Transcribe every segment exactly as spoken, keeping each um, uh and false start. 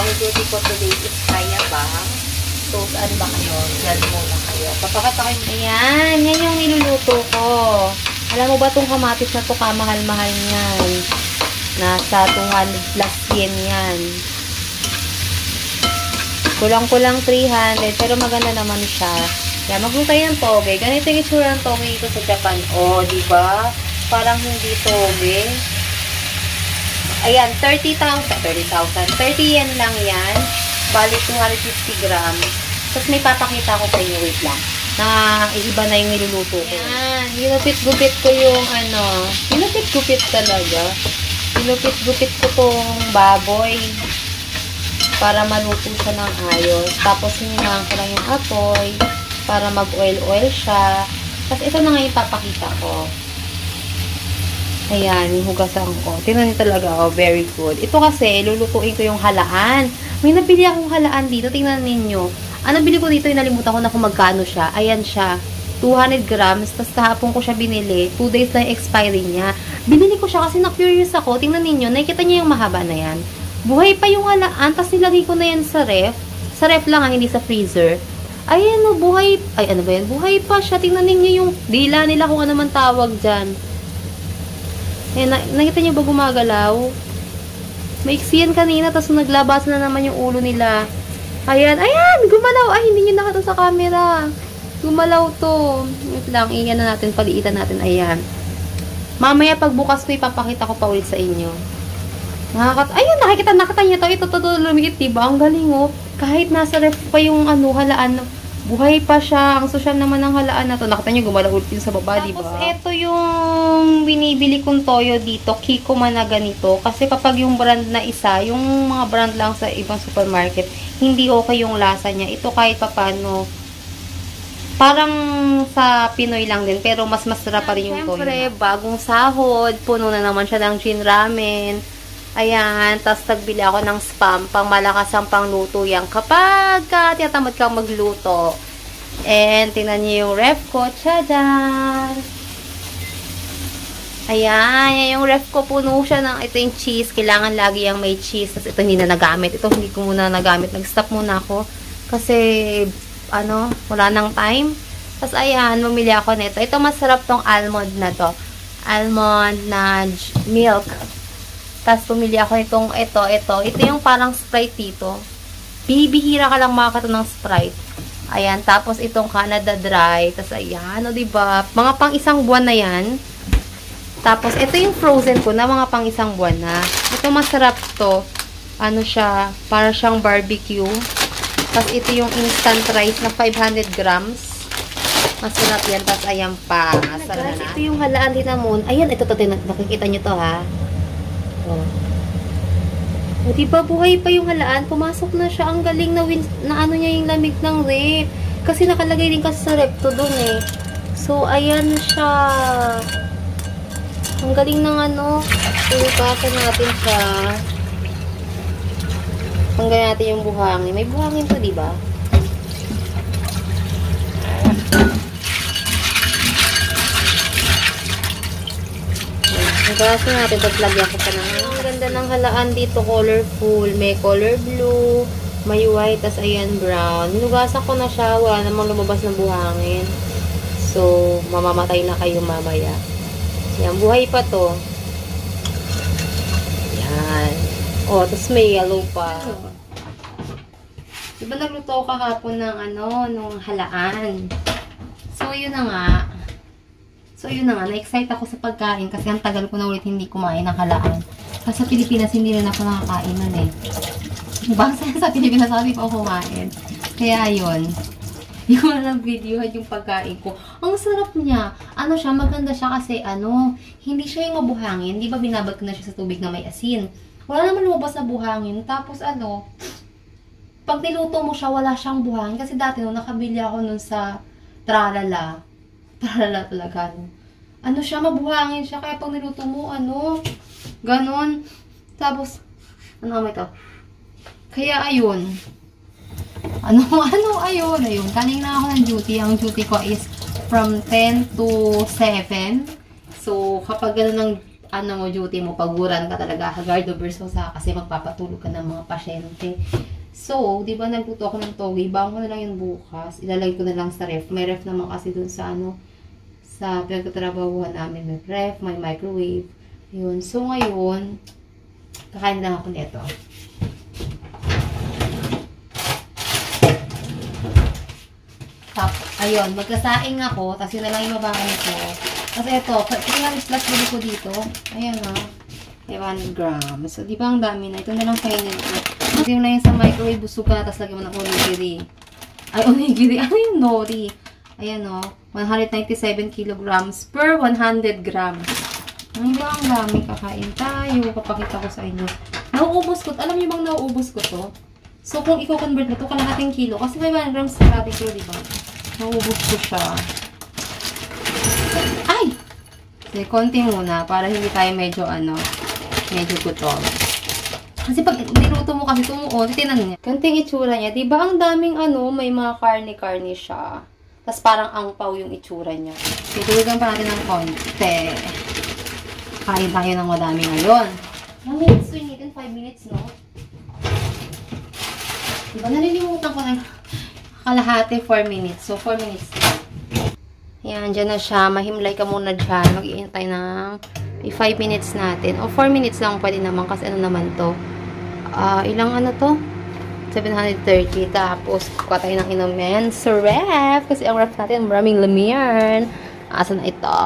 Ang duty ko today is kaya ba? So, saan ba kayo? Diyan muna kayo. Papakita ko yung ayan. Yan yung niluluto ko. Alam mo ba itong kamatis na ito, kamahal-mahal niyan. Nasa two hundred plus yen yan. Kulang-kulang three hundred, pero maganda naman siya. Kaya magluto tayo ng toge. Ganito yung itsura ng toge dito sa Japan. O, oh, diba? Parang hindi toge. Ayan, thirty thousand. thirty thousand. thirty yen lang yan. Bali, two hundred fifty grams. Tapos may papakita ko sa inyo. Wait lang. Na iba na yung niluluto ko. Ayan, ginupit-gupit ko yung ano. Ginupit-gupit talaga. Ginupit-gupit ko tong baboy. Para maluto siya ng ayos. Tapos, hinihingaan ko lang yung apoy para mag-oil-oil siya. Tapos, ito na nga yung papakita ko. Ayan, yung hugasan ko. Tingnan niyo talaga, oh, very good. Ito kasi, lulutuin ko yung halaan. May nabili akong halaan dito. Tingnan ninyo. Ang nabili ko dito, yung nalimutan ko na kung magkano siya. Ayan siya. two hundred grams. Tapos, kahapon ko siya binili. two days na yung expiry niya. Binili ko siya kasi na-curious ako. Tingnan ninyo. Nakikita niyo yung mahaba na yan. Buhay pa yung halaan, tapos nilagay ko na yan sa ref. Sa ref lang, hindi sa freezer. Ayan o, buhay, ay ano ba yan? Buhay pa siya. Tingnan niyo yung dila nila kung ano man tawag dyan. Ayan, na, nakita niyo ba gumagalaw? Maiksi yan kanina, tapos naglabas na naman yung ulo nila. Ayan, ayan, gumalaw. Ay, hindi nyo nakita sa camera. Gumalaw to. Wait lang, iyan na natin, paliitan natin. Ayan. Mamaya pagbukas ko, ipapakita ko pa ulit sa inyo. Nakakat ayun, nakikita, nakita niya to. Ito, to, to, lumiit, diba? Ang galing, oh. Kahit nasa ref pa yung, ano, halaan, buhay pa siya. Ang social naman ng halaan na to. Nakita niyo, gumalaw ulit yun sa baba, diba? Tapos, ito yung binibili kong toyo dito. Kikkoman na ganito. Kasi kapag yung brand na isa, yung mga brand lang sa ibang supermarket, hindi okay yung lasa niya. Ito kahit papano, parang sa Pinoy lang din. Pero mas masarap pa rin yung toyo. Siyempre, bagong sahod. Puno na naman siya ng gin ramen. Ayan, tapos nagbili ako ng spam, pang malakas ang pangluto yan kapag ka tinatamad kang magluto. And, tingnan niyo yung ref ko. Tchadan! Ayan, yan yung ref ko. Puno siya ng, ito yung cheese. Kailangan lagi yung may cheese. Tapos ito hindi na nagamit. Ito hindi ko muna nagamit. Nag-stop muna ako. Kasi, ano, wala nang time. Tapos, ayan, mamili ako nito. Ito masarap tong almond na to. Almond na milk. Tapos, pumili ako nitong ito, ito. Ito yung parang Sprite dito. Bibihira ka lang makakato ng Sprite. Ayan. Tapos, itong Canada Dry. Tapos, ayan. O, diba? Mga pang isang buwan na yan. Tapos, ito yung frozen ko na mga pang isang buwan na. Ito, masarap to. Ano siya? Para siyang barbecue. Tapos, ito yung instant rice na five hundred grams. Masarap yan. Tapos, ayan pa. Masarap na. Ito yung halaan din naman. Ayan. Ito, ito. Nakikita nyo to, ha? Oh. O, diba, buhay pa yung halaan. Pumasok na siya. Ang galing na, win na ano niya yung lamig ng rep. Kasi nakalagay din kasi sa rep to dun eh. So, ayan siya. Ang galing ng ano. Tulupakan natin siya. Tanggalin natin yung buhangin. May buhangin to, diba? Nagasin natin, tapos lagyan ko pa naman. Ang ganda ng halaan dito, colorful. May color blue, may white, tas ayan brown. Hinugasan ko na siya, wala namang lumabas na buhangin. So, mamamatay na kayo mamaya. Yan, buhay pa to. Yan. O, tas may yellow pa. Diba nagluto ako kahapon ng ano, nung halaan. So, yun na nga. So, yun na nga, na-excite ako sa pagkain kasi ang tagal ko na ulit hindi kumain ng halaan. Kasi sa Pilipinas, hindi rin ako nakakain nun eh. Diba? Sa Pilipinas, hindi pa ako kumain. Kaya, yun. Hindi ko na nag-videohan yung pagkain ko. Ang sarap niya. Ano siya, maganda siya kasi, ano, hindi siya yung mabuhangin. Di ba binabad ko na siya sa tubig na may asin? Wala naman lumabas na buhangin. Tapos, ano, pag niluto mo siya, wala siyang buhangin. Kasi dati, nung nakabili ako nun sa Tralala, Tralala talaga. Ano siya, mabuhangin siya. Kaya pag niluto mo, ano, ganon. Tapos, ano kami ito? Kaya, ayun. Ano, ano, ayun, ayun. Kaling na ako ng duty. Ang duty ko is from ten to seven. So, kapag gano'n ng ano mo, duty mo, paguran ka talaga, hagardo versus sa kasi magpapatulog ka ng mga pasyente. So, di ba nagluto ako ng togi, baon ko na lang yung bukas, ilalagay ko na lang sa ref. May ref naman kasi dun sa ano, sa pinagtatrabahuhan namin, may ref, may microwave. Yun. So, ngayon, kakain lang ako nito. Tapos, ayun, magkasaing ako, tapos yun na lang yung mabangan ko. Kasi ito, tingnan yung slash bili ko dito. Ayan o. five hundred grams. So, di ba ang dami na? Ito na lang kainin ko. Kasi yung na yung sa microwave, busog ka, tapos lagyan mo ng onigiri. Ay, onigiri. Ano yung nori? Ayan o. one hundred ninety-seven kilograms per one hundred grams. Ay, ba ang dami? Kakain tayo. Papakita ko sa inyo. Nauubos ko. Alam niyo bang nauubos ko to? So, kung i-convert mo to, kalahating kilo. Kasi five hundred grams kalahating kilo, di ba? Nauubos ko siya. Ay! Kasi konti muna para hindi tayo medyo ano, medyo gutom. Kasi pag niluto mo kasi tumuo, titinan niya. Konting itsura niya. Diba ang daming ano, may mga karne-karne siya. Tapos parang angpaw yung itsura niya. Titulugan pa natin ng konti. Kain tayo ng madami ngayon. one minutes to need in five minutes, no? Diba nalilimutan ko na kalahati four minutes. So, four minutes na. Ayan, dyan na siya. Mahimlay ka muna dyan. Mag-iintay ng five minutes natin. O four minutes lang pwede naman kasi ano naman to. Uh, ilang ano to? seven hundred thirty. Tapos, kuha tayo ng inumin sa ref. Kasi ang ref natin, maraming lumiyan. Asan na ito?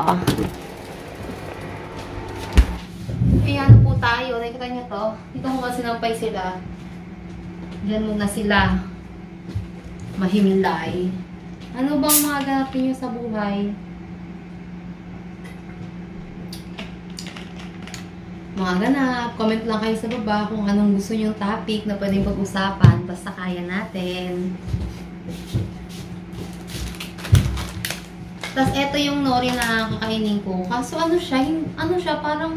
Ayan po tayo. Nakikita nyo to. Dito kung sinampay sila. Diyan muna sila. Mahimlay. Ano bang mga ganapin nyo sa buhay? Mga ganap, comment lang kayo sa baba kung anong gusto nyong topic na pwedeng pag-usapan. Basta kaya natin. Tapos, eto yung nori na kakainin ko. Kaso, ano siya? Ano siya? Parang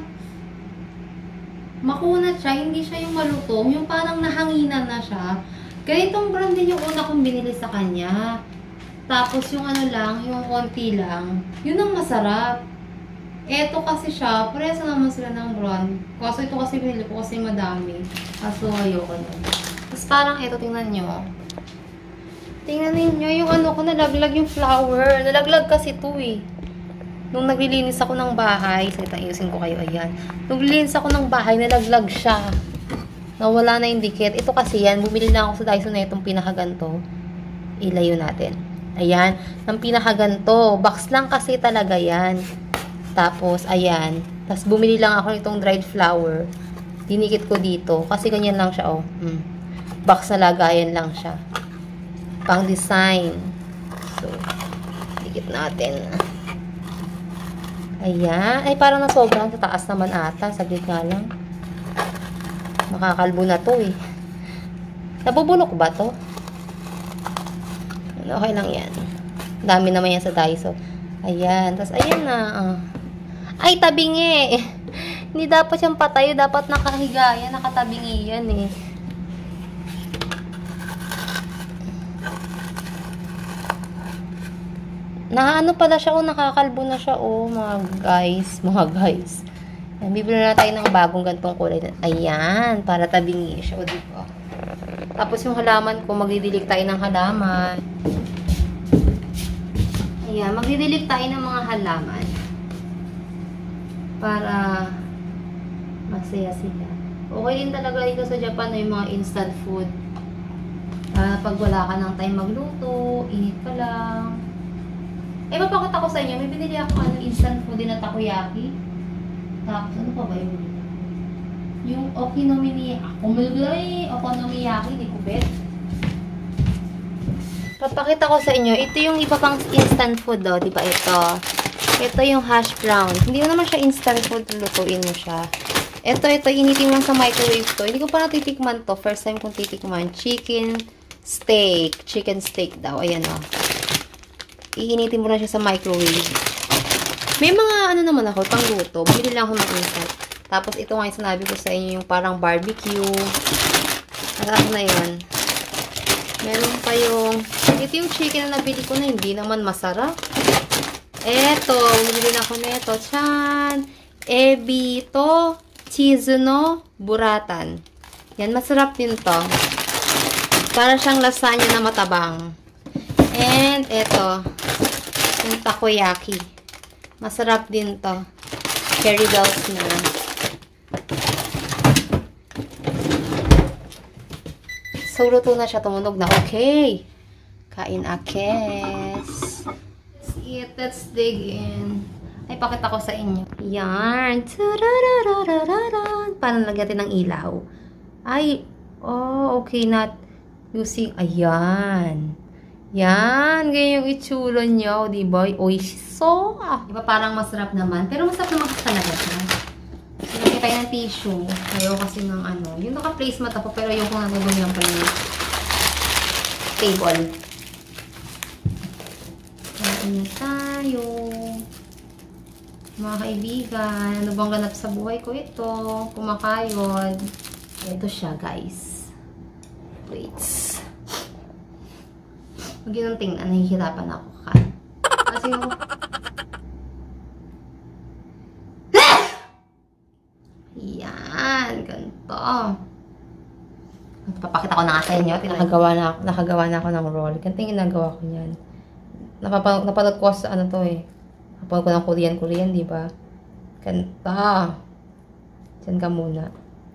makunat siya. Hindi siya yung malutong. Yung parang nahanginan na siya. Ganitong brand din yung una kong binili sa kanya. Tapos, yung ano lang, yung konti lang, yun ang masarap. Eto kasi siya, parehas naman sila ng brand. Kaso ito kasi binili ko kasi madami. Kaso ayoko na. Tapos parang eto, tingnan nyo. Tingnan ninyo, yung ano ko, nalaglag yung flour. Nalaglag kasi ito eh. Nung naglilinis ako ng bahay, salita, ayusin ko kayo, ayan. Nung naglilinis ako ng bahay, nalaglag siya. Nawala na yung dikit. Ito kasi yan, bumili na ako sa Daiso na itong pinakaganto. Ilayo natin. Ayan, ng pinakaganto. Box lang kasi talaga yan. Tapos, ayan. Tapos, bumili lang ako nitong dried flour. Dinikit ko dito. Kasi ganyan lang siya, oh. Hmm. Box na lagayan lang siya. Pang design. So, dikit natin. Ayan. Ay, parang nasobrang sa taas naman ata. Saglit nga lang. Makakalbo na to, eh. Nabubulok ba to? Okay lang yan. Dami naman yan sa Daiso. Ayan. Tapos, ayan na. Uh. Ay, tabingi. Hindi dapat siyang patayo. Dapat nakahiga yan. Nakatabingi yan eh. Nakaano pala siya. Oh, nakakalbo na siya. Oh, mga guys. Mga guys. Ayan, bibili na tayo ng bagong gantong kulay. Ayan. Para tabingi siya. O, diba? Tapos yung halaman ko, magdidilig tayo ng halaman. Ayan, magdidilig tayo ng mga halaman. Para masaya sila. Okay din talaga dito sa Japan, no, yung mga instant food. Uh, pag wala ka ng time magluto, init ka lang. Eh, mapakita ko sa inyo, may binili ako ano, instant food din na takoyaki. Tapos, ano pa ba yung Yung okonomiyaki, akumulay, okonomiyaki, di ko bet. Papakita ko sa inyo, ito yung iba pang instant food, oh, di ba ito? Ito yung hash brown. Hindi naman siya instant food, lutuin mo siya. Ito, ito, initin lang sa microwave to. Hindi ko pa natitikman to. First time kong titikman. Chicken steak. Chicken steak daw. Ayan, oh. Iinitin mo na siya sa microwave. May mga, ano naman ako, pangluto. Bumili lang ako ng instant. Tapos, ito nga yung sinabi ko sa inyo, yung parang barbecue. At na yun. Meron pa yung, ito yung chicken na nabili ko na hindi naman masarap. Eto, bumili na ako neto. Chan! ebi to cheese no buratan. Yan, masarap din to. Para siyang lasagna na matabang. And, eto. Yung takoyaki. Masarap din to. Cherry bells na. So, luto na siya. Tumunog na. Okay. Kain akes. Let's eat. Let's dig in. Ay, pakita ko sa inyo. Yan. Parang lagyan ng ilaw. Ay, oh, okay. Not using, ayan. Yan. Ganyan yung itsura niya. O, diba? Oishiso. Diba parang masarap naman. Pero masarap naman kasi talaga siya. So, lagyan tayo ng tissue. Ayaw kasi ng ano. Yung naka-placemat ako, pero yung kung nagagawin lang pa yung table. Kain na tayo. Mga kaibigan, ano bang ganap sa buhay ko ito? Kumakayod. Ito siya, guys. Wait. Huwag yun ang tingnan. Nahihirapan ako kakain. Kasi yung... Yan. Ganito. Papakita ko na nga sa inyo. Nakagawa na ako, nakagawa na ako ng roll. Ganito yung ginagawa ko yan. Napapanood napanood ko sa ano to eh. Napanood ko ng Korean, Korean, di ba? Ganda. Diyan ka muna.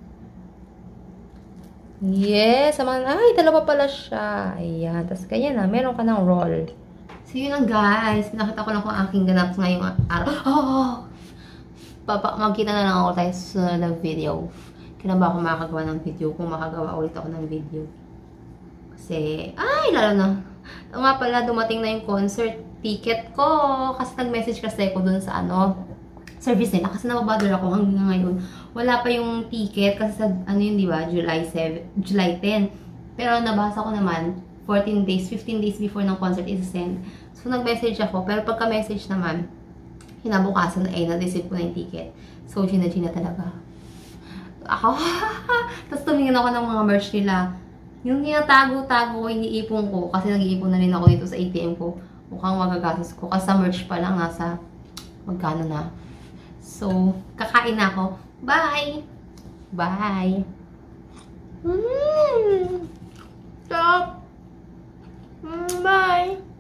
Yes! Ay, dalawa pala siya. Ayan. Tapos ganyan na. Meron ka ng roll. So, yun lang guys. Nakita ko lang kung aking ganap ngayong araw. Oh! Papa, magkita na lang ako tayo sa video. Kailan ba ako makagawa ng video? Kung makagawa ulit ako ng video. Kasi, ay, lalo na. O nga pala, dumating na yung concert ticket ko. Kasi nag-message kasi ako dun sa ano, service nila. Kasi nababother ako hanggang ngayon. Wala pa yung ticket kasi sa, ano yun, di ba? July seventh, July tenth. Pero nabasa ko naman, fourteen days, fifteen days before ng concert is-send. So, nag-message ako. Pero pagka-message naman, hinabukasan na, eh, na-receive ko na yung ticket. So, gina-gina talaga. Ako, tapos tumingin ako ng mga merch nila. Yung tinatago-tago ko, iniipon ko. Kasi nag-iipon na rin ako dito sa A T M ko. Mukhang magagastos ko. Kasi sa merch pa lang, nasa magkano na. So, kakain na ako. Bye! Bye! Mmm! Stop! Mm, bye!